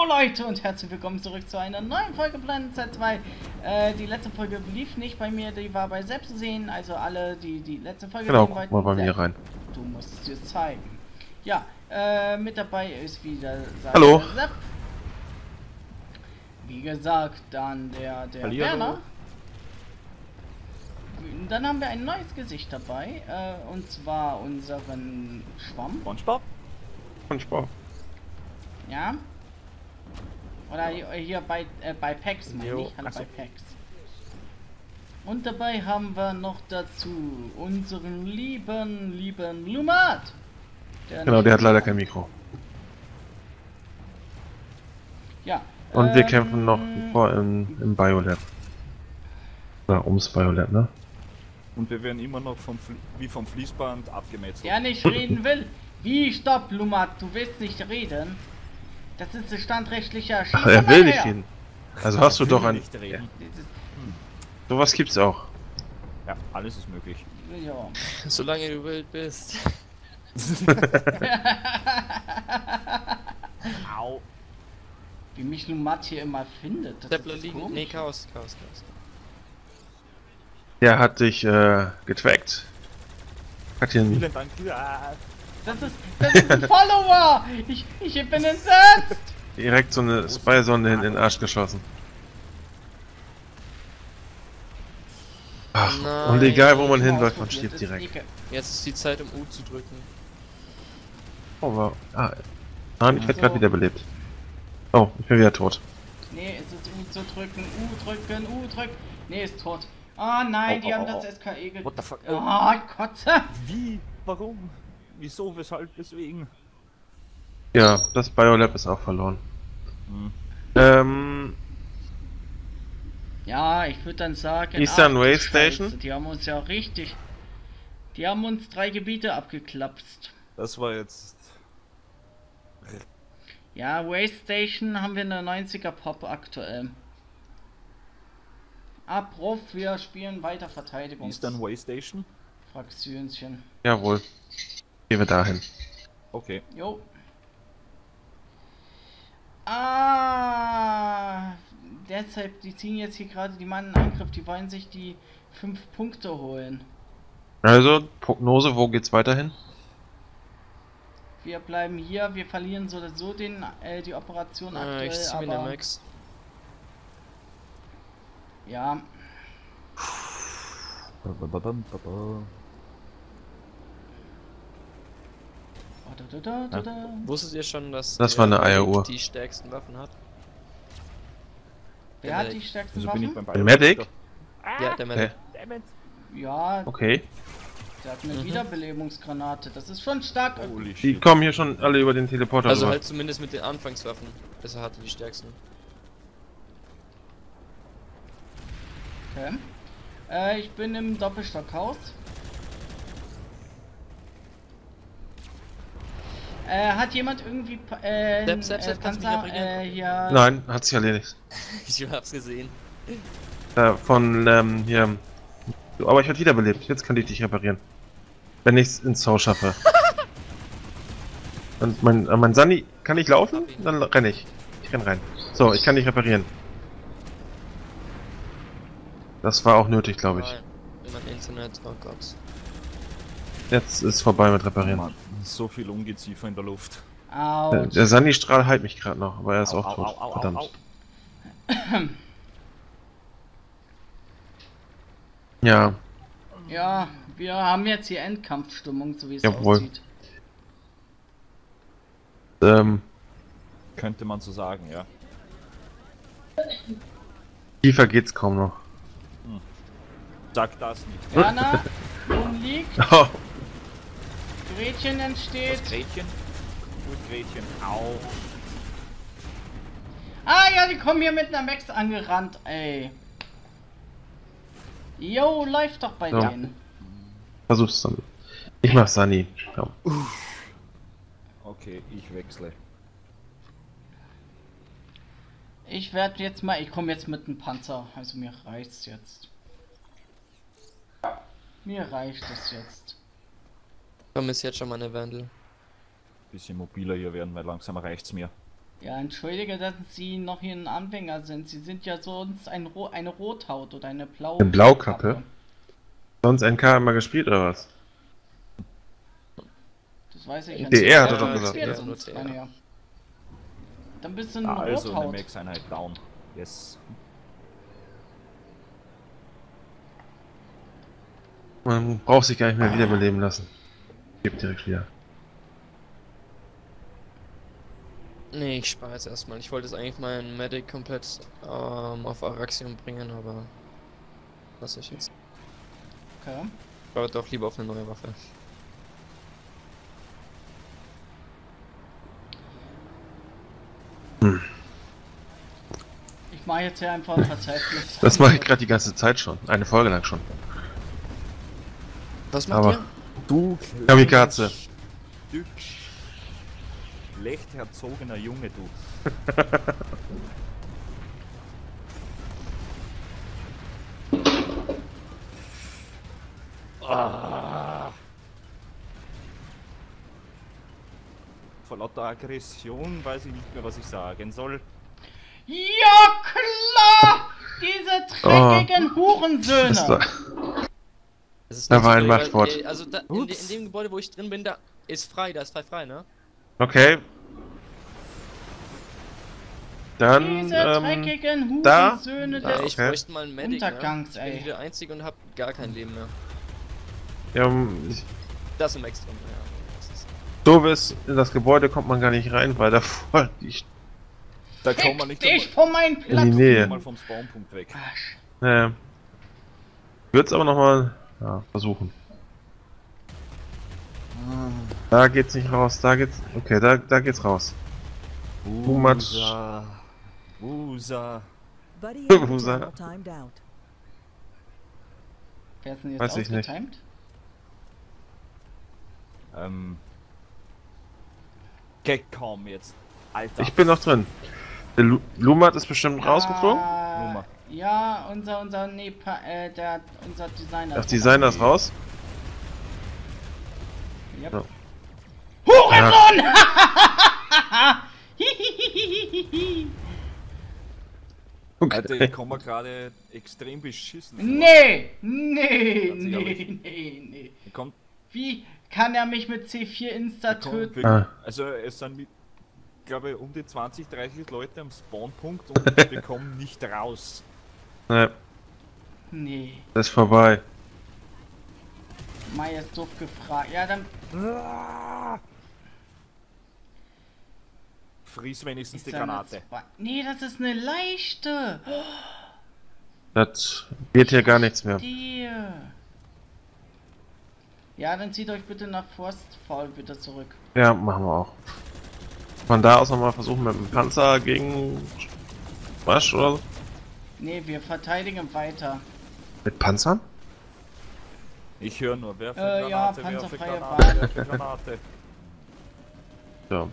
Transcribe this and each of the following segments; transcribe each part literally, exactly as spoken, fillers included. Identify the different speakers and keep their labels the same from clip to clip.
Speaker 1: Jo Leute und herzlich willkommen zurück zu einer neuen Folge Planet Z zwei. Äh, die letzte Folge lief nicht bei mir, die war bei Sepp zu sehen. Also alle, die die letzte Folge
Speaker 2: genau,
Speaker 1: sehen wollten.
Speaker 2: mal bei
Speaker 1: Sepp,
Speaker 2: mir rein.
Speaker 1: Du musst es dir zeigen. Ja, äh, mit dabei ist wieder
Speaker 2: Hallo.
Speaker 1: Sepp. Wie gesagt, dann der, der
Speaker 3: Hallihallo.
Speaker 1: Werner. Dann haben wir ein neues Gesicht dabei, äh, und zwar unseren Schwamm.
Speaker 3: SpongeBob?
Speaker 2: SpongeBob.
Speaker 1: Ja. Oder hier bei, äh, bei Pax, meine
Speaker 3: Jo,
Speaker 1: ich. Hallo
Speaker 3: achso.
Speaker 1: bei Pax. Und dabei haben wir noch dazu unseren lieben, lieben Lumat. Der
Speaker 2: Genau,
Speaker 1: nicht
Speaker 2: der hat leider
Speaker 1: kommt.
Speaker 2: kein Mikro.
Speaker 1: Ja.
Speaker 2: Und
Speaker 1: ähm,
Speaker 2: wir kämpfen noch vor im, im Biolab. Oder ums Biolab, ne?
Speaker 3: Und wir werden immer noch vom Fl wie vom Fließband abgemetzelt.
Speaker 1: Der nicht reden will. Wie, stopp, Lumat, du willst nicht reden? Das ist ein standrechtlicher
Speaker 2: Ach, er will nicht
Speaker 1: her.
Speaker 2: reden. Also hast du
Speaker 3: Will
Speaker 2: doch ein...
Speaker 3: nicht reden.
Speaker 2: Sowas gibt's auch.
Speaker 3: Ja, alles ist möglich.
Speaker 1: Ja.
Speaker 4: Solange du wild bist.
Speaker 3: Au.
Speaker 1: Wie mich Lumat hier immer findet. Das
Speaker 4: Deppler
Speaker 1: ist
Speaker 4: liegen.
Speaker 1: komisch.
Speaker 4: Nee, Chaos, Chaos, Chaos.
Speaker 2: Der hat dich äh, getrackt. Hat hier einen...
Speaker 3: Vielen Dank. Ja.
Speaker 1: Das ist, das ist ein Follower! Ich, ich bin entsetzt!
Speaker 2: direkt so eine Spy-Sonde in den Arsch geschossen. Ach,
Speaker 4: Nein.
Speaker 2: und egal wo man
Speaker 1: Mal
Speaker 2: hinläuft, man
Speaker 1: ausprobiert,
Speaker 2: stirbt
Speaker 1: das
Speaker 2: direkt.
Speaker 1: ist Ecke.
Speaker 4: Jetzt ist die Zeit, um U zu drücken.
Speaker 2: Oh, wow. Ah, nein, ich werde
Speaker 1: So.
Speaker 2: gerade wiederbelebt. Oh, ich bin wieder tot.
Speaker 1: Nee, es ist U zu drücken, U drücken, U drücken. Nee, ist tot. Ah nein,
Speaker 3: Oh,
Speaker 1: die
Speaker 3: oh,
Speaker 1: haben
Speaker 3: oh,
Speaker 1: das
Speaker 3: oh.
Speaker 1: S K E ge...
Speaker 3: What the fuck?
Speaker 1: Ah, Kotze!
Speaker 3: Wie? Warum? Wieso? Weshalb? Weswegen?
Speaker 2: Ja, das Biolab ist auch verloren.
Speaker 3: Hm.
Speaker 2: Ähm,
Speaker 1: Ja, ich würde dann sagen...
Speaker 2: Eastern
Speaker 1: ach,
Speaker 2: Way
Speaker 1: du Scheiße,
Speaker 2: Station?
Speaker 1: Die haben uns ja richtig... Die haben uns drei Gebiete abgeklapst.
Speaker 3: Das war jetzt...
Speaker 1: Ja, Way Station haben wir eine neunziger Pop aktuell. Abruf, wir spielen weiter Verteidigung.
Speaker 3: Eastern Way Station?
Speaker 1: Fraktionchen.
Speaker 2: jawohl. Gehen wir dahin.
Speaker 3: Okay.
Speaker 1: Jo. Ah, deshalb, die ziehen jetzt hier gerade die Mann in Angriff, die wollen sich die fünf Punkte holen.
Speaker 2: Also, Prognose, wo geht's weiterhin?
Speaker 1: Wir bleiben hier, wir verlieren so oder so den, äh, die Operation
Speaker 4: Äh,
Speaker 1: aktuell,
Speaker 4: ich zieh mir den
Speaker 1: aber
Speaker 4: Max.
Speaker 1: ja, oh, da, da, da, da, da.
Speaker 4: Wusstet ihr schon, dass
Speaker 2: Das
Speaker 4: der
Speaker 2: war eine
Speaker 4: Medic
Speaker 2: Eieruhr.
Speaker 4: die stärksten Waffen hat?
Speaker 1: Wer hat die stärksten
Speaker 3: Wieso bin ich
Speaker 1: Waffen?
Speaker 3: beim
Speaker 2: Der Medic?
Speaker 4: Ja, der Medic.
Speaker 3: Dammit.
Speaker 1: Ja,
Speaker 2: Okay.
Speaker 1: der hat eine
Speaker 4: Mhm.
Speaker 1: Wiederbelebungsgranate, das ist schon stark.
Speaker 3: Holy
Speaker 2: Die
Speaker 3: shit.
Speaker 2: kommen hier schon alle über den Teleporter
Speaker 4: Also
Speaker 2: rüber.
Speaker 4: halt zumindest mit den Anfangswaffen. Das hatte die stärksten.
Speaker 1: Okay. Äh, ich bin im Doppelstockhaus. Äh, hat jemand irgendwie Pa- äh,
Speaker 4: Sepp, Sepp,
Speaker 1: äh,
Speaker 4: Sepp, kannst du
Speaker 1: Panzer,
Speaker 4: mich reparieren?
Speaker 1: äh, hier...
Speaker 2: Nein, hat sich erledigt.
Speaker 4: Ich hab's gesehen.
Speaker 2: Äh, von, ähm, hier. Du, aber ich werde wiederbelebt. Jetzt kann ich dich reparieren. Wenn ich es ins Haus schaffe. Und mein, äh, mein Sunny, kann ich laufen? Dann renne ich. Ich renn rein. So, ich kann dich reparieren. Das war auch nötig, glaube ich.
Speaker 4: Nein, wenn mein Internet, oh Gott.
Speaker 2: Jetzt ist vorbei mit reparieren.
Speaker 3: Mann, so viel Ungeziefer in der Luft.
Speaker 2: Der,
Speaker 1: Autsch.
Speaker 2: der Sunny-Strahl heilt mich gerade noch, aber er ist
Speaker 3: Au,
Speaker 2: auch
Speaker 3: au,
Speaker 2: tot.
Speaker 3: au, au,
Speaker 2: Verdammt.
Speaker 3: au.
Speaker 2: Ja,
Speaker 1: Ja, wir haben jetzt hier Endkampfstimmung, so wie es
Speaker 2: Jawohl.
Speaker 1: aussieht.
Speaker 2: ähm,
Speaker 3: Könnte man so sagen, ja.
Speaker 2: tiefer geht's kaum noch.
Speaker 3: Sag das nicht.
Speaker 1: Werner, nun liegt,
Speaker 2: Oh,
Speaker 1: Gretchen entsteht.
Speaker 3: Das Gretchen? Gut, Gretchen. Au.
Speaker 1: Ah ja, die kommen hier mit einer Max angerannt, ey. Jo, läuft doch bei
Speaker 2: So.
Speaker 1: denen.
Speaker 2: versuch's dann. Ich mach Sunny. Komm.
Speaker 3: Okay, ich wechsle.
Speaker 1: Ich werde jetzt mal, ich komme jetzt mit einem Panzer, also mir reicht's jetzt. Mir reicht es jetzt.
Speaker 4: Komm, ist jetzt schon mal eine Wandel.
Speaker 3: Bisschen mobiler hier werden, weil langsam reicht's mir.
Speaker 1: Ja, entschuldige, dass Sie noch hier ein Anfänger sind. Sie sind ja sonst ein Ro eine Rothaut oder eine blaue
Speaker 2: Eine Blaukappe? Sonst N K immer gespielt oder was?
Speaker 1: Das weiß ich ja
Speaker 2: D R hat er
Speaker 1: nicht.
Speaker 2: doch
Speaker 1: Ja,
Speaker 2: gesagt.
Speaker 1: das
Speaker 4: Ja,
Speaker 1: sonst,
Speaker 4: nur T R.
Speaker 1: meine ja. Dann bist du ein
Speaker 3: Ah, also eine
Speaker 1: Rothaut.
Speaker 3: Max-Einheit down. Yes.
Speaker 2: Man braucht sich gar nicht mehr wiederbeleben lassen. Gibt direkt wieder.
Speaker 4: Nee, ich spare jetzt erstmal. Ich wollte jetzt eigentlich meinen Medic komplett ähm, auf Araxium bringen, aber lass ich jetzt.
Speaker 1: Okay.
Speaker 4: Ich warte doch lieber auf eine neue Waffe.
Speaker 1: Ich mache jetzt hier einfach verzweifelt.
Speaker 2: Das mache ich gerade die ganze Zeit schon. Eine Folge lang schon.
Speaker 4: Was macht
Speaker 2: Aber-
Speaker 4: ihr?
Speaker 3: Du
Speaker 2: Kamikaze.
Speaker 3: Stück schlecht erzogener Junge, du. Ah. Vor lauter Aggression weiß ich nicht mehr, was ich sagen soll.
Speaker 1: Ja, klar! Diese dreckigen
Speaker 2: Das
Speaker 1: Hurensöhne!
Speaker 2: war,
Speaker 4: Das ist
Speaker 2: Da
Speaker 4: nicht
Speaker 2: war
Speaker 4: so
Speaker 2: ein
Speaker 4: doll, weil,
Speaker 2: Machtwort.
Speaker 4: äh, Also da, in, de,
Speaker 3: Ups.
Speaker 4: in dem Gebäude, wo ich drin bin, da ist frei, da ist frei frei, ne?
Speaker 2: okay. Dann,
Speaker 1: Diese
Speaker 2: ähm,
Speaker 1: dreckigen
Speaker 2: da-
Speaker 1: Hurensöhne
Speaker 2: da-
Speaker 4: Ja,
Speaker 1: des
Speaker 4: ich
Speaker 2: okay.
Speaker 4: bräuchte mal einen Medic,
Speaker 1: Untergangs,
Speaker 4: ne? Ich bin
Speaker 1: ey.
Speaker 4: hier der Einzige und hab gar kein Leben mehr.
Speaker 2: ja, um, ich-
Speaker 4: Da ist ein Max drin, ja. Das ist,
Speaker 2: doof ist, in das Gebäude kommt man gar nicht rein, weil da voll die,
Speaker 3: Da kommen wir
Speaker 1: Fick
Speaker 3: nicht
Speaker 1: dich von meinem
Speaker 2: in die
Speaker 1: Platz!
Speaker 2: Nähe.
Speaker 3: mal vom Spawnpunkt weg.
Speaker 1: Arsch.
Speaker 2: Naja. Würd's aber nochmal ja, versuchen. Da geht's nicht raus, da geht's. Okay, da, da geht's raus. Too much.
Speaker 3: Wusa. Wusa.
Speaker 5: Buddy
Speaker 2: Wo
Speaker 5: and
Speaker 2: sei-
Speaker 5: Terminal timed out.
Speaker 1: Wer ist denn jetzt
Speaker 2: Weiß ich nicht.
Speaker 1: ausgetimed?
Speaker 3: Ähm. Gag kaum jetzt. Alter.
Speaker 2: Ich bin noch drin. Der Lu Lumat ist bestimmt rausgeflogen.
Speaker 1: Ah,
Speaker 3: Nummer.
Speaker 1: ja, unser, unser, nee, pa, äh, der, unser Designer.
Speaker 2: Ach, Designer ist raus.
Speaker 1: Yep.
Speaker 2: Ja.
Speaker 1: Hurensohn!
Speaker 3: Alter,
Speaker 2: Okay.
Speaker 3: ich komme gerade extrem beschissen. vor.
Speaker 1: Nee, nee,
Speaker 3: Ganz
Speaker 1: nee,
Speaker 3: ehrlich.
Speaker 1: nee, nee.
Speaker 3: Ich komm,
Speaker 1: Wie kann er mich mit C vier Insta
Speaker 3: ich komm
Speaker 1: töten?
Speaker 3: wirklich-
Speaker 2: Ah.
Speaker 3: Also es sind, mit, glaube um die zwanzig, dreißig Leute am Spawnpunkt und wir kommen nicht raus.
Speaker 2: Ne,
Speaker 1: Nee,
Speaker 2: das ist vorbei.
Speaker 1: Mai ist doof gefragt. Ja, dann
Speaker 3: Friss wenigstens
Speaker 1: ist
Speaker 3: die
Speaker 1: da eine
Speaker 3: Granate.
Speaker 1: Zwei- Nee, das ist eine leichte.
Speaker 2: Das wird hier gar nichts mehr.
Speaker 1: Die. Ja, dann zieht euch bitte nach Forstfall bitte zurück.
Speaker 2: Ja, machen wir auch. Von da aus nochmal versuchen mit dem Panzer gegen Wasch oder so?
Speaker 1: Nee, wir verteidigen weiter.
Speaker 2: Mit Panzern?
Speaker 3: Ich höre nur, werfe
Speaker 1: Äh, ja,
Speaker 3: Granate, werfe
Speaker 1: panzerfreie
Speaker 3: Granate,
Speaker 1: Bahn.
Speaker 3: werfe Granate.
Speaker 2: Ja.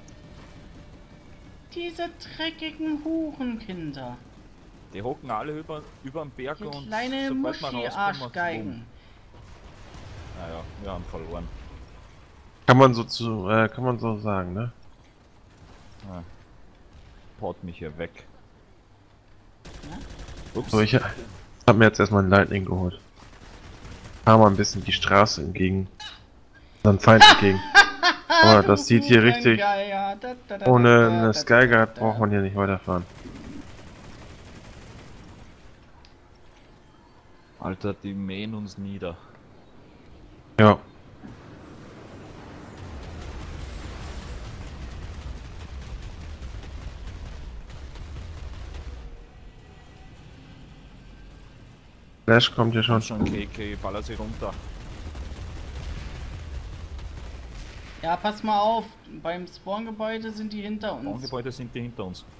Speaker 1: Diese dreckigen Hurenkinder.
Speaker 3: Die hocken alle über, über den Berg
Speaker 1: Die
Speaker 3: und
Speaker 1: kleine
Speaker 3: sobald wir rauskommen, macht's
Speaker 1: Muschi-Arschgeigen.
Speaker 3: Bumm. Naja, wir haben verloren.
Speaker 2: Kann man so zu, äh, kann man so sagen, ne?
Speaker 3: Ah. Haut mich hier weg. Ups.
Speaker 2: So, ich hab mir jetzt erstmal ein Lightning geholt. Fahr mal ein bisschen die Straße entgegen. Dann Feind entgegen. Aber das sieht hier richtig.
Speaker 1: Hurengeier. Da, da, da,
Speaker 2: Ohne
Speaker 1: da,
Speaker 2: eine
Speaker 1: da,
Speaker 2: Skyguard
Speaker 1: da,
Speaker 2: braucht man hier nicht weiterfahren.
Speaker 3: Alter, die mähen uns nieder.
Speaker 2: Ja. Flash kommt hier schon.
Speaker 3: Schon K K, baller sie runter.
Speaker 1: Ja, pass mal auf. Beim Spawn-Gebäude sind die hinter uns.
Speaker 3: Baugebäude sind die hinter uns.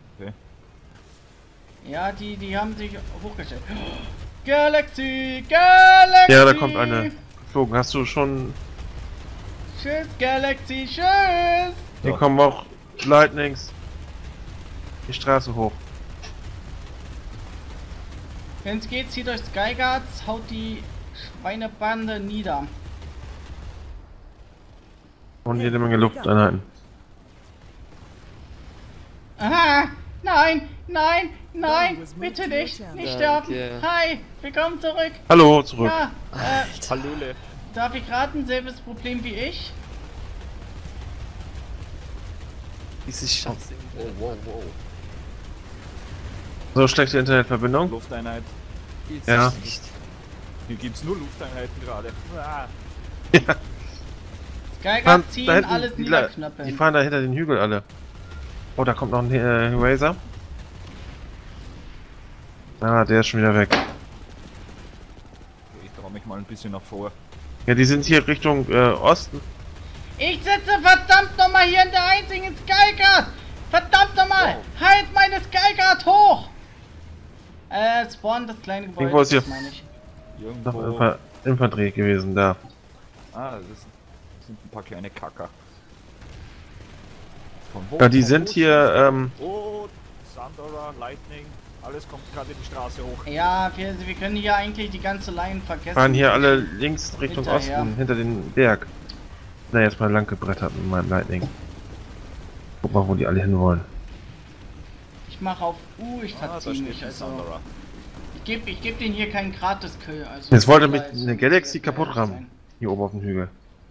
Speaker 1: Ja, die, die haben sich hochgestellt. Galaxy! Galaxy!
Speaker 2: Ja, da kommt eine geflogen. Hast du schon.
Speaker 1: Tschüss, Galaxy, tschüss!
Speaker 2: Hier
Speaker 3: So.
Speaker 2: kommen auch Lightnings. Die Straße hoch.
Speaker 1: Wenn's geht, zieht euch Skyguards, haut die Schweinebande nieder.
Speaker 2: Und jede Menge Lufteinheiten.
Speaker 1: Aha! Nein! Nein! Nein! Bitte nicht! Nicht sterben!
Speaker 4: Danke.
Speaker 1: Hi! Willkommen zurück!
Speaker 2: Hallo, zurück.
Speaker 1: Ja! Äh,
Speaker 3: Hallöle.
Speaker 1: darf ich raten, selbes Problem wie ich?
Speaker 4: Diese Scheiße.
Speaker 3: Oh, wow, wow.
Speaker 2: So schlechte Internetverbindung.
Speaker 3: Lufteinheit.
Speaker 2: Ja.
Speaker 4: Nicht.
Speaker 3: Hier gibt's nur Lufteinheiten gerade. Ah.
Speaker 1: Geiger
Speaker 2: Fahren
Speaker 1: ziehen,
Speaker 2: da hinten
Speaker 1: alles
Speaker 2: die, Le- die
Speaker 1: niederknöppeln.
Speaker 2: fahren da hinter den Hügel alle. Oh, da kommt noch ein äh, Razor. Ah, der ist schon wieder weg.
Speaker 3: Okay, ich trau mich mal ein bisschen nach vor.
Speaker 2: Ja, die sind hier Richtung äh, Osten.
Speaker 1: Ich sitze verdammt nochmal hier in der einzigen Skyguard! Verdammt nochmal! Halt meine Skyguard hoch! Äh, Spawn, das kleine Gebäude,
Speaker 2: Irgendwo ist hier-
Speaker 1: das meine ich.
Speaker 2: Noch
Speaker 3: Irgendwo.
Speaker 2: Infa Infanterie gewesen, da.
Speaker 3: Ah, das sind ein paar kleine Kacker. Von wo?
Speaker 2: Ja, die
Speaker 3: Von
Speaker 2: sind
Speaker 3: wo
Speaker 2: hier,
Speaker 3: sind
Speaker 2: ähm,
Speaker 3: die? Oh, Thunderer, Lightning, alles kommt gerade die Straße hoch.
Speaker 1: Ja, wir, wir können hier eigentlich die ganze Line vergessen.
Speaker 2: fahren hier alle links Richtung
Speaker 1: Hinterher.
Speaker 2: Osten, hinter den Berg. Na, jetzt mal lang gebrettert mit meinem Lightning. Guck mal, wo die alle hinwollen.
Speaker 1: Ich mache auf U, ich
Speaker 3: Ah, da
Speaker 1: verziehe
Speaker 3: steht
Speaker 1: mich.
Speaker 3: ein
Speaker 1: Also,
Speaker 3: Thunderer.
Speaker 1: ich gebe ich geb denen hier keinen Gratis-Kill. Also,
Speaker 2: Jetzt wollte
Speaker 1: da
Speaker 2: mich
Speaker 1: ist-
Speaker 2: eine Galaxy
Speaker 1: wird
Speaker 2: kaputt
Speaker 1: ehrlich
Speaker 2: rammen.
Speaker 1: sein.
Speaker 2: Hier oben auf dem Hügel.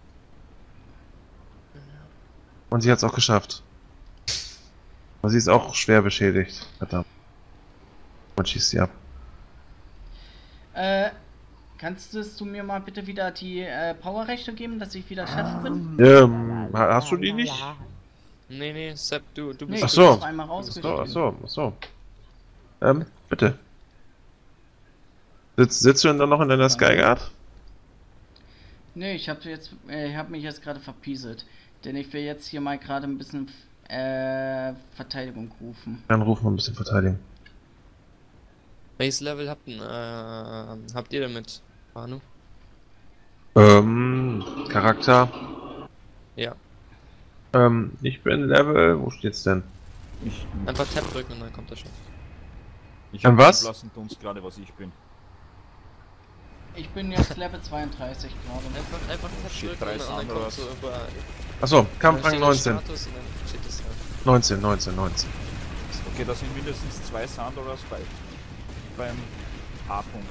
Speaker 2: Und sie hat es auch geschafft. Aber sie ist auch schwer beschädigt. Verdammt. Man schießt sie ab.
Speaker 1: Äh, kannst du mir mal bitte wieder die äh, Powerrechte geben, dass ich wieder Chef bin?
Speaker 2: Ähm, ha- hast du die nicht?
Speaker 4: Nee, nee, Sepp, du, du
Speaker 1: Nee,
Speaker 4: bist.
Speaker 2: Ach
Speaker 1: ich
Speaker 2: so.
Speaker 1: bin doch einmal
Speaker 2: Ach so,
Speaker 1: rausgeschrieben.
Speaker 2: ach so, ach so. Ähm, bitte. Sitzt, sitzt du denn noch in deiner Skyguard?
Speaker 1: Nee, ich habe jetzt, äh, ich habe mich jetzt gerade verpieselt, denn ich will jetzt hier mal gerade ein bisschen äh, Verteidigung rufen.
Speaker 2: Dann rufen wir ein bisschen verteidigen.
Speaker 4: Welches Level habt, ihr, äh, habt ihr damit, Manu?
Speaker 2: Ähm, Charakter.
Speaker 4: Ja.
Speaker 2: Ähm, ich bin Level, wo steht's denn?
Speaker 3: Ich,
Speaker 4: Einfach Tab drücken und dann kommt er schon.
Speaker 3: ich
Speaker 2: Ähm,
Speaker 3: hab
Speaker 2: was?
Speaker 3: lassen uns gerade, was ich bin.
Speaker 1: Ich bin jetzt Level zweiunddreißig gerade.
Speaker 4: Einfach, einfach Tab
Speaker 3: Shit,
Speaker 4: drücken
Speaker 3: drei
Speaker 4: und dann kommt
Speaker 3: Sounders.
Speaker 4: so über.
Speaker 2: Achso,
Speaker 4: dann
Speaker 2: Kampfrang
Speaker 4: steht der
Speaker 2: neunzehn.
Speaker 4: Status und dann steht das da.
Speaker 2: neunzehn, neunzehn, neunzehn.
Speaker 3: Okay, da sind mindestens zwei Thunderers bei beim A-Punkt.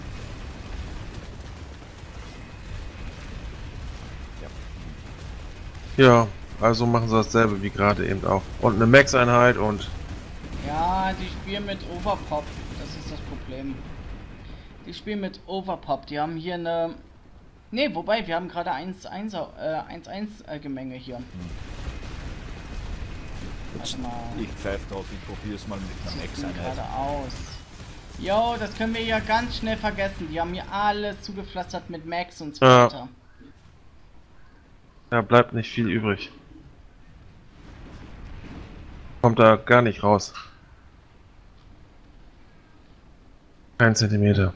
Speaker 2: Ja, also machen sie dasselbe wie gerade eben auch. Und eine Max-Einheit und
Speaker 1: Ja, die spielen mit Overpop. Das ist das Problem. Die spielen mit Overpop. Die haben hier eine. Ne, wobei, wir haben gerade eins eins äh, Gemenge hier. Warte mal.
Speaker 3: Ich pfeife drauf, ich probier's mal mit einer
Speaker 1: Sieht denn
Speaker 3: Max-Einheit.
Speaker 1: gerade aus. Jo, das können wir ja ganz schnell vergessen. Die haben hier alles zugepflastert mit Max und so
Speaker 2: Ja.
Speaker 1: weiter.
Speaker 2: da bleibt nicht viel übrig. Kommt da gar nicht raus. Kein Zentimeter.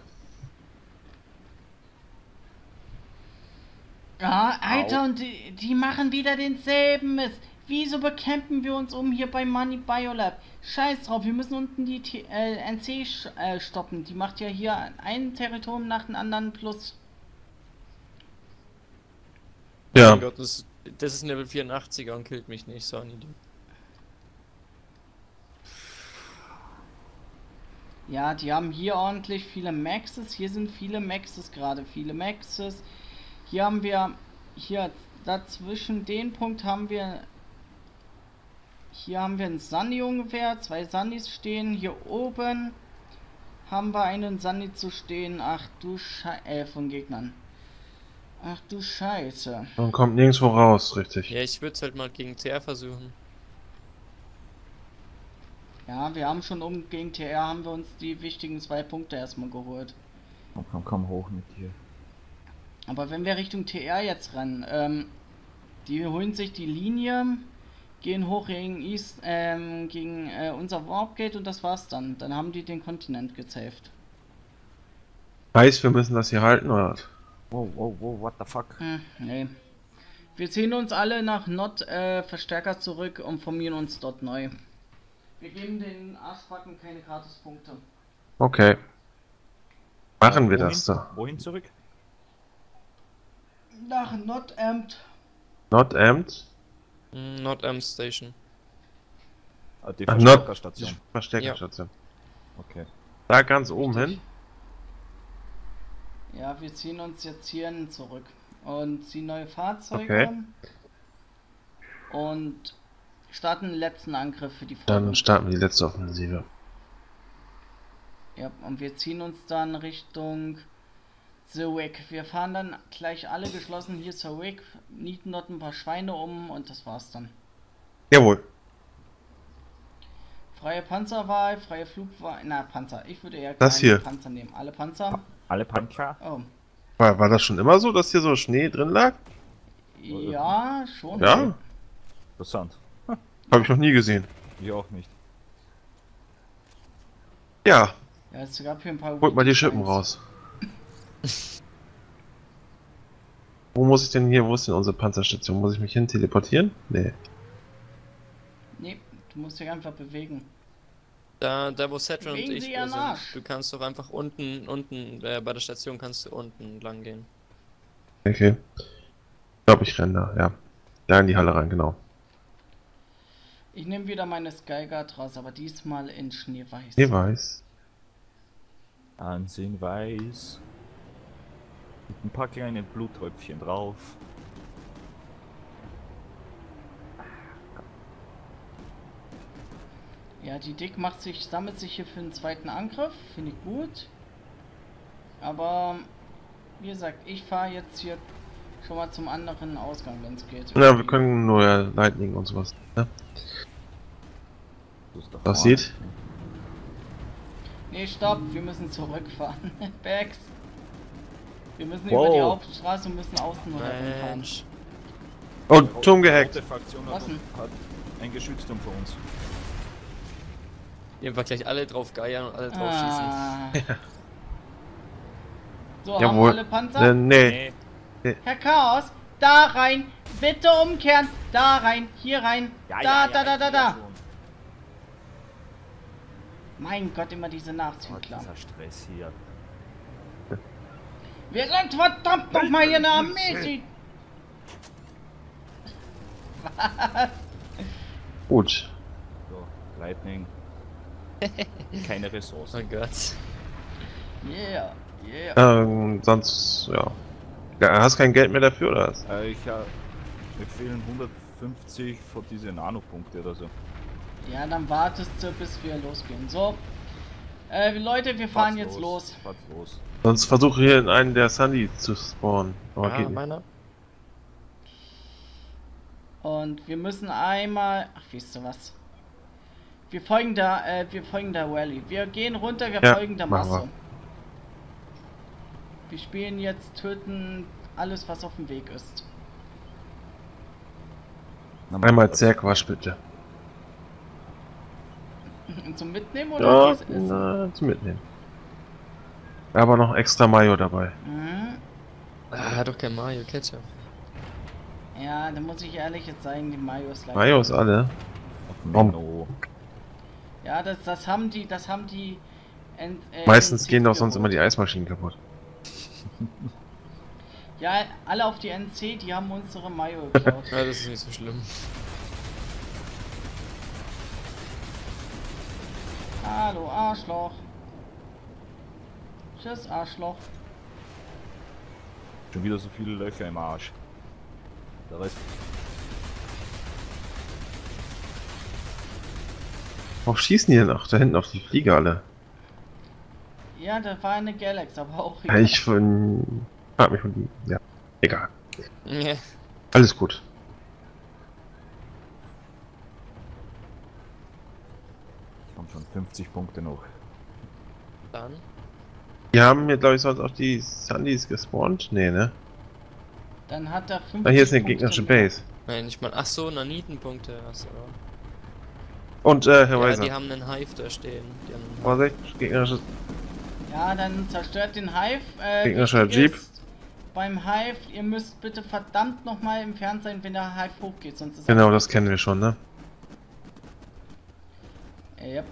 Speaker 1: Ja, Alter,
Speaker 3: Au.
Speaker 1: und die, die machen wieder denselben Mist. Wieso bekämpfen wir uns um hier bei Money Biolab? Scheiß drauf, wir müssen unten die T äh, N C sch äh, stoppen. Die macht ja hier ein Territorium nach dem anderen plus.
Speaker 4: Oh
Speaker 2: Ja,
Speaker 4: mein Gott, das, das ist ein Level vierundachtziger und killt mich nicht, so ein Idiot.
Speaker 1: Ja, die haben hier ordentlich viele Maxes. Hier sind viele Maxes gerade, viele Maxes. Hier haben wir, hier dazwischen den Punkt haben wir, hier haben wir einen Sunny ungefähr, zwei Sunnys stehen. Hier oben haben wir einen Sunny zu stehen. Ach du Scheiße, äh, von Gegnern. Ach du Scheiße.
Speaker 2: man kommt nirgendwo raus, richtig.
Speaker 4: Ja, ich würde es halt mal gegen T R versuchen.
Speaker 1: Ja, wir haben schon um gegen T R haben wir uns die wichtigen zwei Punkte erstmal geholt.
Speaker 3: Komm, komm, komm hoch mit dir.
Speaker 1: Aber wenn wir Richtung T R jetzt rennen, ähm, die holen sich die Linie, gehen hoch gegen East, ähm, gegen äh, unser Warpgate und das war's dann. Dann haben die den Kontinent gezähft.
Speaker 2: Heißt, wir müssen das hier halten, oder was?
Speaker 3: Wow, wow, wow, what the fuck?
Speaker 1: Hm, nee. Wir ziehen uns alle nach Not äh, Verstärker zurück und formieren uns dort neu. Wir geben den Arschbacken keine Gratispunkte.
Speaker 2: Okay. Machen wir
Speaker 3: Wohin?
Speaker 2: das da.
Speaker 3: Wohin zurück?
Speaker 1: Nach Not Amped.
Speaker 2: Not amped?
Speaker 4: Mm, Not M Station.
Speaker 3: Ah, die
Speaker 2: Ach, Nord-
Speaker 3: Verstärkerstation.
Speaker 2: Die Verstärkerstation.
Speaker 3: Okay.
Speaker 2: Da ganz oben hin.
Speaker 1: Ja, wir ziehen uns jetzt hierhin zurück und ziehen neue Fahrzeuge
Speaker 2: Okay.
Speaker 1: und starten den letzten Angriff für die Folge.
Speaker 2: Dann starten wir die letzte Offensive.
Speaker 1: Ja, und wir ziehen uns dann Richtung Zurich. Wir fahren dann gleich alle geschlossen hier Zurich, nieten dort ein paar Schweine um und das war's dann.
Speaker 2: Jawohl.
Speaker 1: Freie Panzerwahl, freie Flugwahl, na Panzer. Ich würde eher
Speaker 2: Das
Speaker 1: keine
Speaker 2: hier.
Speaker 1: Panzer nehmen. Alle Panzer.
Speaker 3: Alle Panzer?
Speaker 1: Oh.
Speaker 2: War, war das schon immer so, dass hier so Schnee drin lag?
Speaker 1: Ja, schon.
Speaker 2: Ja,
Speaker 3: Interessant.
Speaker 2: habe ich noch nie gesehen.
Speaker 3: Ich auch nicht.
Speaker 2: Ja,
Speaker 1: Ja, es gab hier ein paar.
Speaker 2: holt mal die Schippen raus. Wo muss ich denn hier, wo ist denn unsere Panzerstation? Muss ich mich hin teleportieren? Nee.
Speaker 1: Nee, du musst dich einfach bewegen.
Speaker 4: Da, da wo Setron und
Speaker 1: Bewegen
Speaker 4: ich
Speaker 1: Sie Ihren
Speaker 4: sind,
Speaker 1: Arsch.
Speaker 4: du kannst doch einfach unten, unten, äh, bei der Station kannst du unten lang gehen.
Speaker 2: Okay. Ich glaube, ich renne da, ja. Da in die Halle rein, genau.
Speaker 1: Ich nehme wieder meine Skyguard raus, aber diesmal in Schneeweiß.
Speaker 2: Ich weiß.
Speaker 3: Ansehen weiß. Mit ein paar kleine Bluttröpfchen drauf.
Speaker 1: Ja, die Dick macht sich, sammelt sich hier für den zweiten Angriff. Finde ich gut. Aber, wie gesagt, ich fahre jetzt hier schon mal zum anderen Ausgang, wenn es geht.
Speaker 2: Na, wir können nur ja, Lightning und sowas. Ne?
Speaker 3: Das, ist da
Speaker 2: Das
Speaker 3: vorne.
Speaker 2: sieht.
Speaker 1: Nee, stopp, wir müssen zurückfahren. Bags. Wir müssen
Speaker 3: Wow.
Speaker 1: über die Hauptstraße und müssen außen fahren.
Speaker 4: Mensch.
Speaker 2: Oh,
Speaker 3: Die
Speaker 2: Turm
Speaker 3: rote
Speaker 2: gehackt.
Speaker 3: Fraktion
Speaker 1: Was
Speaker 3: hat,
Speaker 1: denn?
Speaker 3: hat ein Geschützturm für uns.
Speaker 4: Die einfach gleich alle drauf geiern und alle drauf
Speaker 1: Ah. So, haben wir
Speaker 2: Jawohl.
Speaker 1: alle Panzer?
Speaker 2: Äh, nee.
Speaker 1: Herr Chaos, da rein! Bitte umkehren! Da rein! Hier rein!
Speaker 3: Ja,
Speaker 1: da,
Speaker 3: ja,
Speaker 1: da,
Speaker 3: ja,
Speaker 1: da,
Speaker 3: ich
Speaker 1: da,
Speaker 3: sehe
Speaker 1: da!
Speaker 3: schon.
Speaker 1: Mein Gott, immer diese
Speaker 3: Oh,
Speaker 1: Nachzügler.
Speaker 3: dieser Stress hier.
Speaker 1: Wir sind verdammt nochmal hier eine Armee! Sie-
Speaker 2: Gut.
Speaker 3: So, Lightning. Keine Ressourcen.
Speaker 4: Oh Gott.
Speaker 1: Yeah, yeah.
Speaker 2: Ähm, sonst, ja. ja. Hast kein Geld mehr dafür, oder was?
Speaker 3: Äh, ich hab, mir fehlen hundertfünfzig von diese Nanopunkte oder so.
Speaker 1: Ja, dann wartest du, bis wir losgehen. So. Äh, Leute, wir fahren
Speaker 3: Fahrt's
Speaker 1: jetzt los.
Speaker 3: Fahrt's los.
Speaker 2: Sonst versuche hier in einen der Sunny zu spawnen. Aber
Speaker 4: Ah,
Speaker 2: geht nicht.
Speaker 4: meiner?
Speaker 1: Und wir müssen einmal. Ach, weißt du was? Wir folgen der, äh, wir folgen der Rallye. Wir gehen runter, wir
Speaker 2: Ja,
Speaker 1: folgen der
Speaker 2: machen
Speaker 1: Masse.
Speaker 2: wir.
Speaker 1: Wir spielen jetzt töten alles, was auf dem Weg ist.
Speaker 3: Na, machen
Speaker 2: Einmal
Speaker 3: wir das.
Speaker 2: Zerquasch bitte.
Speaker 1: Und zum Mitnehmen oder
Speaker 2: Ja,
Speaker 1: fürs Essen?
Speaker 2: na, zum Mitnehmen. Aber noch extra Mayo dabei.
Speaker 1: Mhm.
Speaker 4: Ah, hat doch kein Mario Ketchup.
Speaker 1: Ja, da muss ich ehrlich jetzt sagen, die Mayo ist leider.
Speaker 2: Mayo ist alle.
Speaker 3: Ach,
Speaker 2: Warum?
Speaker 3: Menno.
Speaker 1: Ja, das, das haben die, das haben die. N- äh,
Speaker 2: Meistens
Speaker 1: N C
Speaker 2: gehen doch sonst immer
Speaker 1: geholt.
Speaker 2: die Eismaschinen kaputt.
Speaker 1: Ja, alle auf die N C, die haben unsere Mayo geklaut.
Speaker 4: Ja, das ist nicht so schlimm.
Speaker 1: Hallo, Arschloch. Tschüss, Arschloch.
Speaker 3: Schon wieder so viele Löcher im Arsch. Der Rest.
Speaker 2: Warum schießen die denn auch da hinten auf die Flieger alle?
Speaker 1: Ja, da war eine Galax, aber auch.
Speaker 2: Ja, ich von. Frag mich von die. Ja. Egal.
Speaker 4: Ja.
Speaker 2: Alles gut.
Speaker 3: Haben schon fünfzig Punkte noch.
Speaker 4: Dann.
Speaker 2: Die haben mir, glaube ich, sonst auch die Sundys gespawnt. Nee, ne?
Speaker 1: Dann hat er fünfzig
Speaker 2: Ah, hier ist eine
Speaker 1: Punkte
Speaker 2: gegnerische
Speaker 1: mehr.
Speaker 2: Base.
Speaker 4: Nein, nicht mal. Ach so, Nanitenpunkte. Achso.
Speaker 2: Und, äh, Herr
Speaker 4: Ja,
Speaker 2: Weiser.
Speaker 4: die haben einen Hive da stehen. Die haben einen
Speaker 2: Vorsicht, gegnerisches.
Speaker 1: Ja, dann zerstört den Hive. Äh,
Speaker 2: Gegnerischer
Speaker 1: wichtig
Speaker 2: Jeep.
Speaker 1: ist, Beim Hive, ihr müsst bitte verdammt nochmal entfernt sein, wenn der Hive hochgeht, sonst ist
Speaker 2: Genau, das kennen wir schon, ne?
Speaker 1: er. Yep.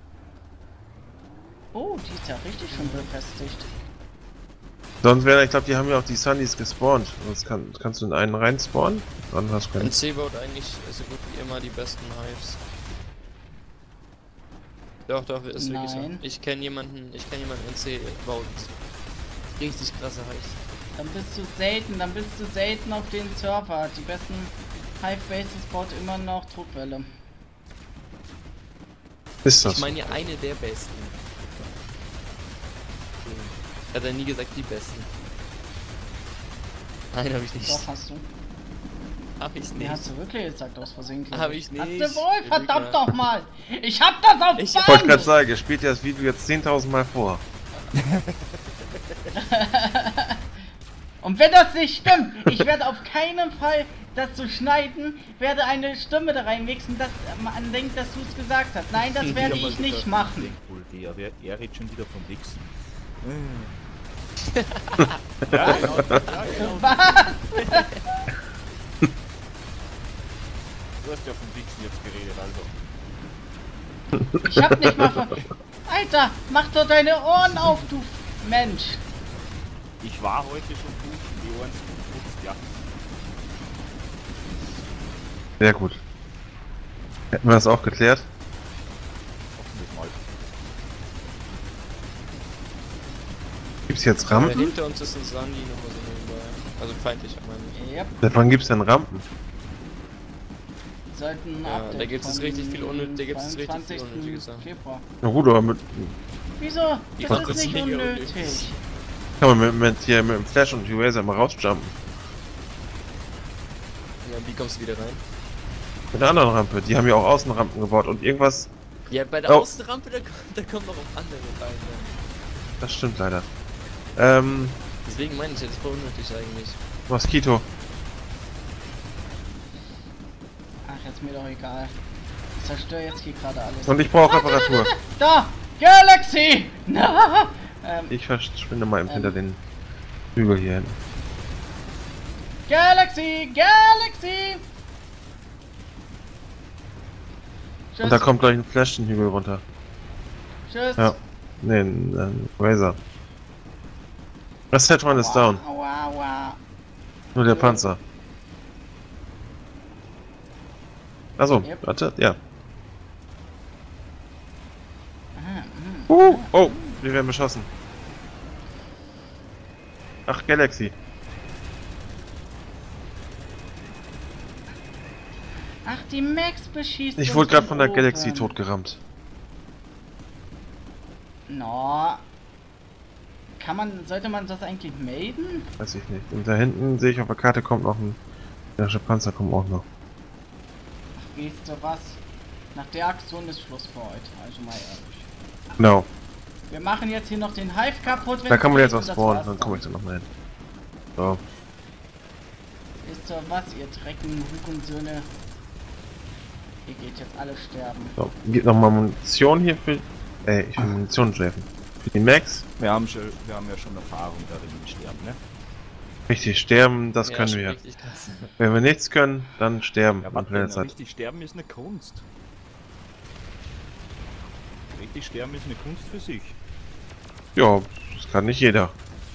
Speaker 1: Oh, die ist ja richtig schon befestigt.
Speaker 2: Sonst wäre, ich glaube, die haben ja auch die Sundys gespawnt. Sonst kann, kannst du in einen rein spawnen. Dann hast du keinen.
Speaker 4: N C baut eigentlich so gut wie immer die besten Hives. Doch, doch, ist wirklich so.
Speaker 1: Nein.
Speaker 4: Ich kenne jemanden, ich kenne jemanden in C baut richtig krasse Hives.
Speaker 1: Dann bist du selten, dann bist du selten auf den Server. Die besten Hive Bases baut immer noch Druckwelle.
Speaker 2: Ist das?
Speaker 4: Ich meine ja eine der besten. Hat er nie gesagt die besten. Nein, habe ich nicht.
Speaker 1: Doch, hast du.
Speaker 4: Hab ich
Speaker 1: Nee,
Speaker 4: nicht.
Speaker 1: hast du wirklich gesagt, aus Versehen. glaub
Speaker 4: Hab ich nicht.
Speaker 1: Hast du wohl,
Speaker 4: Ich
Speaker 1: verdammt
Speaker 4: lüge.
Speaker 1: doch mal! Ich hab das auf
Speaker 4: Ich
Speaker 2: Ich wollte
Speaker 1: Band!
Speaker 2: gerade sagen, ihr spielt ja das Video jetzt zehntausend Mal vor.
Speaker 1: Und wenn das nicht stimmt, ich werde auf keinen Fall das so schneiden, werde eine Stimme da reinmixen, dass man denkt, dass du es gesagt hast. Nein, das werde ich nicht machen.
Speaker 3: Der, wer- er redet schon wieder vom Wichsen.
Speaker 1: Was?
Speaker 3: Ja, genau. Ja, genau.
Speaker 1: Was?
Speaker 3: Du hast ja vom Wichsen jetzt geredet, also.
Speaker 1: Ich hab nicht mal ver... Alter, mach doch deine Ohren auf, du Mensch.
Speaker 3: Ich war heute schon gut, die Ohren sind geputzt, ja.
Speaker 2: Sehr gut. Hätten wir das auch geklärt?
Speaker 3: Hoffentlich mal.
Speaker 2: Gibt's jetzt
Speaker 4: Ja,
Speaker 2: Rampen?
Speaker 4: hinter uns ist ein Sandy noch so nebenbei. Also feindlich, meine ich.
Speaker 1: Yep,
Speaker 2: Seit wann gibt's denn Rampen?
Speaker 1: sollten
Speaker 4: Ja, da gibt's jetzt richtig viel unnötig- da gibt's jetzt richtig viel
Speaker 1: zweiundzwanzigsten
Speaker 4: unnötige Sachen.
Speaker 1: Februar.
Speaker 2: Na gut, aber mit,
Speaker 1: Wieso?
Speaker 4: Ich
Speaker 1: Das
Speaker 4: wollte
Speaker 1: ist nicht
Speaker 4: gerade sagen,
Speaker 1: unnötig.
Speaker 2: kann man mit, mit, hier mit dem Flash und Eraser mal rausjumpen.
Speaker 4: Ja, wie kommst du wieder rein?
Speaker 2: Mit einer anderen Rampe. Die haben ja auch Außenrampen gebaut und irgendwas.
Speaker 4: Ja, bei der
Speaker 2: Oh.
Speaker 4: Außenrampe, da, da kommt noch auf andere rein. Ne?
Speaker 2: Das stimmt leider. Ähm,
Speaker 4: Deswegen meine ich, ja, das ist voll unnötig eigentlich.
Speaker 2: Moskito.
Speaker 1: Ach, jetzt mir doch egal. Ich zerstöre jetzt hier gerade alles.
Speaker 2: Und ich brauche Reparatur.
Speaker 1: Da! Galaxy! Na! Ähm,
Speaker 2: Ich verschwinde mal
Speaker 1: Ähm.
Speaker 2: hinter den Hügel hier hinten.
Speaker 1: Galaxy! Galaxy! Tschüss.
Speaker 2: Und da kommt gleich ein Flash den Hügel runter.
Speaker 1: Tschüss.
Speaker 2: Ja. Ne, ein, ein Razor. Das Tetron ist down.
Speaker 1: Aua, aua.
Speaker 2: Nur der Panzer. Achso,
Speaker 1: Yep.
Speaker 2: warte, ja.
Speaker 1: Aha, mhm.
Speaker 2: Uh, oh, wir werden beschossen. Ach, Galaxy.
Speaker 1: Ach, die Max beschießt
Speaker 2: Ich
Speaker 1: uns
Speaker 2: wurde gerade von der
Speaker 1: oben.
Speaker 2: Galaxy totgerammt.
Speaker 1: No. Kann man, sollte man das eigentlich melden?
Speaker 2: Weiß ich nicht. Und da hinten sehe ich auf der Karte kommt noch ein. Der Panzer kommt auch noch.
Speaker 1: Weißt du was? Nach der Aktion ist Schluss für heute. Also mal ehrlich.
Speaker 2: Genau.
Speaker 1: Wir machen jetzt hier noch den Hive kaputt. wenn
Speaker 2: Da
Speaker 1: es
Speaker 2: kann man
Speaker 1: geht,
Speaker 2: jetzt auch
Speaker 1: und das
Speaker 2: spawnen,
Speaker 1: war's
Speaker 2: dann komme ich da noch mal hin. So.
Speaker 1: Wisst ihr was, ihr dreckigen Hurensöhne? Ihr geht jetzt alle sterben.
Speaker 2: So. Gibt noch mal Munition hier für. Ey, ich will Munition schläfen. Für die Max.
Speaker 3: Wir haben, schon, wir haben ja schon Erfahrung darin mit Sterben, ne?
Speaker 2: Richtig, sterben, das
Speaker 4: Ja,
Speaker 2: können
Speaker 4: schon
Speaker 2: wir.
Speaker 4: richtig krass.
Speaker 2: Wenn wir nichts können, dann sterben.
Speaker 3: Ja,
Speaker 2: an
Speaker 3: warte,
Speaker 2: Planetzeit.
Speaker 3: richtig sterben ist eine Kunst. Richtig sterben ist eine Kunst für sich.
Speaker 2: Ja, das kann nicht jeder.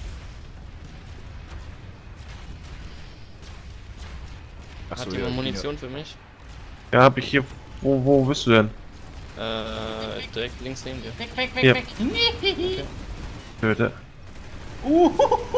Speaker 3: Ach
Speaker 4: Hat
Speaker 3: so,
Speaker 4: jemand
Speaker 3: ja,
Speaker 4: Munition für mich?
Speaker 2: Ja, hab ich hier. Wo, wo bist du denn?
Speaker 4: Äh, direkt links neben dir.
Speaker 1: Weg, weg, weg,
Speaker 2: Ja.
Speaker 1: weg.
Speaker 2: Töte.
Speaker 1: Uh.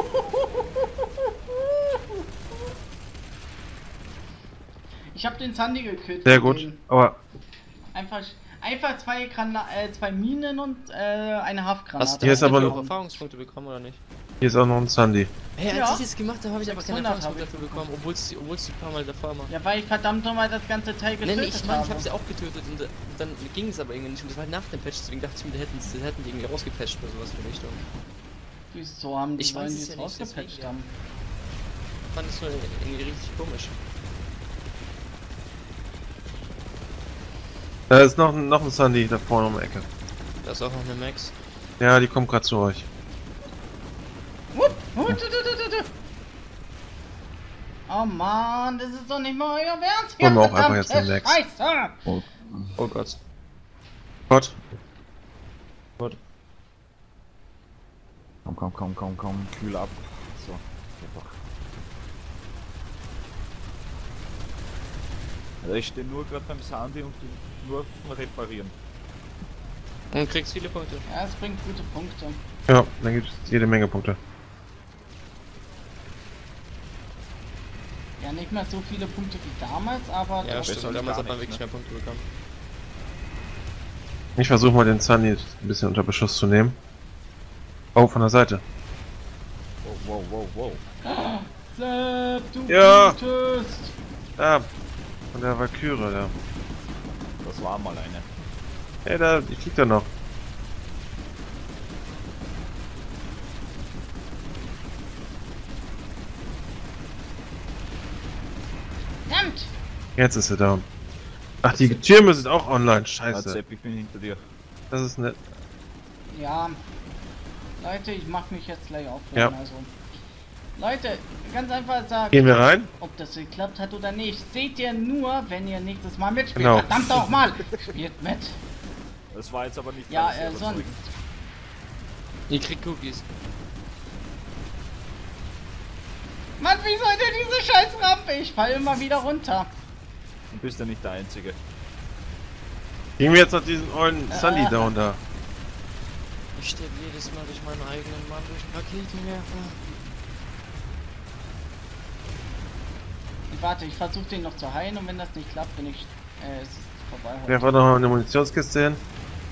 Speaker 1: Ich hab den Sandy gekillt.
Speaker 2: Sehr
Speaker 1: von
Speaker 2: gut.
Speaker 1: denen.
Speaker 2: Aber
Speaker 1: Einfach, einfach zwei, Grana äh, zwei Minen und äh, eine Haftgranate.
Speaker 4: Hast du
Speaker 2: Hier ist
Speaker 4: dafür
Speaker 2: aber
Speaker 4: auch
Speaker 2: ein-
Speaker 4: Erfahrungspunkte bekommen oder nicht?
Speaker 2: hier ist auch noch ein Sandy.
Speaker 4: Hey, als
Speaker 1: Ja.
Speaker 4: ich das gemacht habe, habe ich aber keine
Speaker 1: sechshundert
Speaker 4: Erfahrungspunkte
Speaker 1: hab ich
Speaker 4: dafür bekommen, obwohl es obwohl es ein paar Mal davor war.
Speaker 1: Ja, weil ich verdammt nochmal das ganze Teil
Speaker 4: Nein,
Speaker 1: getötet
Speaker 4: ich meine, ich
Speaker 1: habe.
Speaker 4: habe sie auch getötet und äh, dann ging es aber irgendwie nicht und das war nach dem Patch, deswegen dachte ich mir, die hätten die hätten die irgendwie rausgepatcht oder sowas in der Richtung.
Speaker 1: Wieso haben die
Speaker 4: Ich
Speaker 1: wollen
Speaker 4: weiß
Speaker 1: die
Speaker 4: es
Speaker 1: es
Speaker 4: ja nicht,
Speaker 1: rausgepatcht
Speaker 4: deswegen,
Speaker 1: haben?
Speaker 4: Ich fand das nur irgendwie richtig komisch.
Speaker 2: Da ist noch, ein- noch ein Sandy da vorne um die Ecke.
Speaker 4: Da ist auch noch eine Max.
Speaker 2: Ja, die kommt gerade zu euch.
Speaker 1: Wupp, wupp, du, du, du, du, du. Oh Mann, das ist doch nicht mal euer Ernst.
Speaker 2: Wollen wir auch einfach
Speaker 1: verdammte
Speaker 2: jetzt den Max.
Speaker 1: Scheiße!
Speaker 4: Oh Gott.
Speaker 2: Gott.
Speaker 3: Komm, komm, komm, komm, komm, kühl ab. So, einfach. Also ich stehe nur gerade beim Sandy und nur vom Reparieren.
Speaker 4: Und kriegst viele Punkte.
Speaker 1: Ja, es bringt gute Punkte.
Speaker 2: Ja, dann gibt es jede Menge Punkte.
Speaker 1: Ja, nicht mehr so viele Punkte wie damals, aber
Speaker 4: Ja,
Speaker 1: trotzdem.
Speaker 4: stimmt.
Speaker 3: gar
Speaker 4: Damals hat man
Speaker 3: nichts,
Speaker 4: wirklich
Speaker 3: ne?
Speaker 4: mehr Punkte bekommen.
Speaker 2: Ich versuche mal den Sunny ein bisschen unter Beschuss zu nehmen. Oh, von der Seite.
Speaker 3: Wow, wow, wow, wow.
Speaker 1: Sepp, du
Speaker 2: Ja.
Speaker 1: blutest!
Speaker 2: Da, von der Valkyrie da.
Speaker 3: Das war mal eine.
Speaker 2: Hey, da, die fliegt da noch.
Speaker 1: Verdammt!
Speaker 2: Jetzt ist sie down. Ach, die Türme sind auch online. Scheiße.
Speaker 3: Sepp, ich bin hinter dir.
Speaker 2: Das ist nett.
Speaker 1: Ja. Leute, ich mach mich jetzt gleich aufhören,
Speaker 2: Ja.
Speaker 1: also. Leute, ganz einfach sagen,
Speaker 2: Gehen wir rein?
Speaker 1: ob das geklappt hat oder nicht. Seht ihr nur, wenn ihr nächstes Mal mitspielt.
Speaker 2: Genau.
Speaker 1: Verdammt doch mal! Spielt mit.
Speaker 3: Das war jetzt aber nicht
Speaker 1: Ja,
Speaker 3: alles
Speaker 1: äh, sonst.
Speaker 3: überzeugend.
Speaker 4: Ihr kriegt Cookies.
Speaker 1: Mann, wie soll denn diese scheiß Rampe? Ich fall immer wieder runter.
Speaker 3: Du bist ja nicht der Einzige.
Speaker 2: Gehen wir jetzt noch diesen ollen
Speaker 1: Äh,
Speaker 2: Sunny
Speaker 1: äh,
Speaker 2: down da.
Speaker 4: Ich sterbe jedes Mal durch meinen eigenen Mann, durch einen Raketenwerfer.
Speaker 1: Warte, ich versuche den noch zu heilen und wenn das nicht klappt, bin ich. Äh, es ist vorbei. heute.
Speaker 2: Werf auch noch mal eine Munitionskiste hin.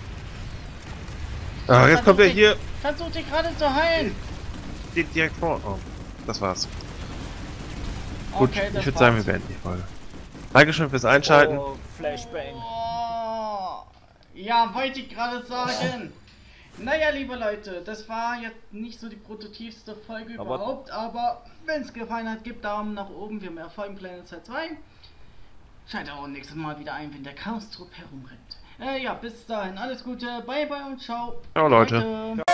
Speaker 2: Ah, jetzt kommt er
Speaker 1: Versuch
Speaker 2: hier.
Speaker 1: dich- Versuch dich gerade zu heilen.
Speaker 2: Steht direkt vor. Oh, das war's. Gut,
Speaker 1: Okay, das
Speaker 2: ich würde sagen, wir
Speaker 1: war's.
Speaker 2: beenden die Folge. Dankeschön fürs Einschalten.
Speaker 3: Oh, Flashbang.
Speaker 1: Oh, ja, wollte ich gerade sagen. Naja, liebe Leute, das war jetzt nicht so die produktivste Folge
Speaker 3: Aber-
Speaker 1: überhaupt, aber wenn es gefallen hat, gebt Daumen nach oben. Wir haben Erfolg in Planet Side zwei. Schaltet auch nächstes Mal wieder ein, wenn der Chaos-Trupp herumrennt. Äh, ja, bis dahin, alles Gute, bye bye und ciao.
Speaker 2: Ciao, Leute.
Speaker 1: Leute.